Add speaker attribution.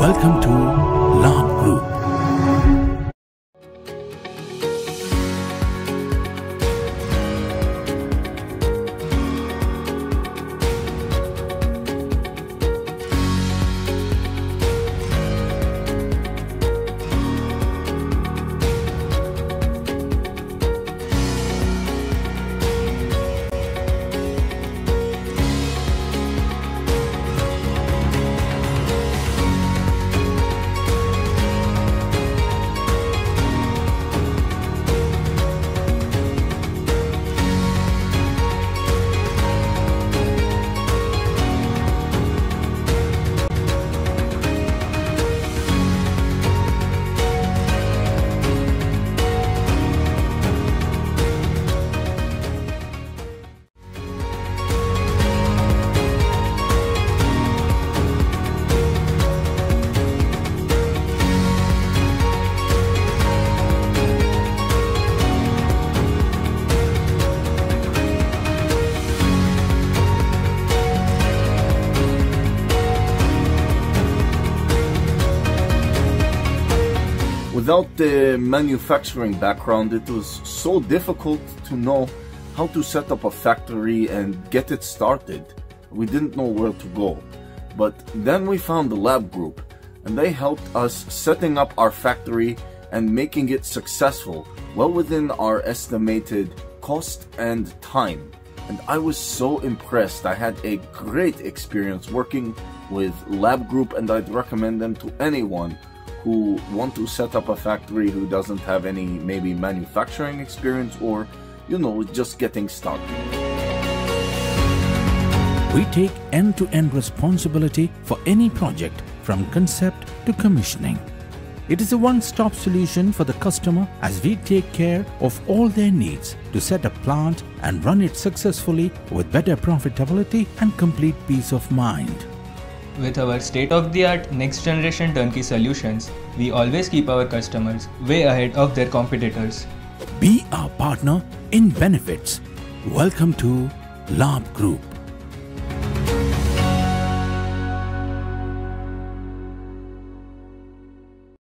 Speaker 1: Welcome to Labh Group.
Speaker 2: Without the manufacturing background, it was so difficult to know how to set up a factory and get it started. We didn't know where to go. But then we found the Labh Group, and they helped us setting up our factory and making it successful, well within our estimated cost and time. And I was so impressed. I had a great experience working with Labh Group, and I'd recommend them to anyone who want to set up a factory who doesn't have any maybe manufacturing experience or, just getting started.
Speaker 1: We take end-to-end responsibility for any project from concept to commissioning. It is a one-stop solution for the customer as we take care of all their needs to set a plant and run it successfully with better profitability and complete peace of mind.
Speaker 3: With our state-of-the-art next-generation turnkey solutions, we always keep our customers way ahead of their competitors.
Speaker 1: Be our partner in benefits. Welcome to Labh Group.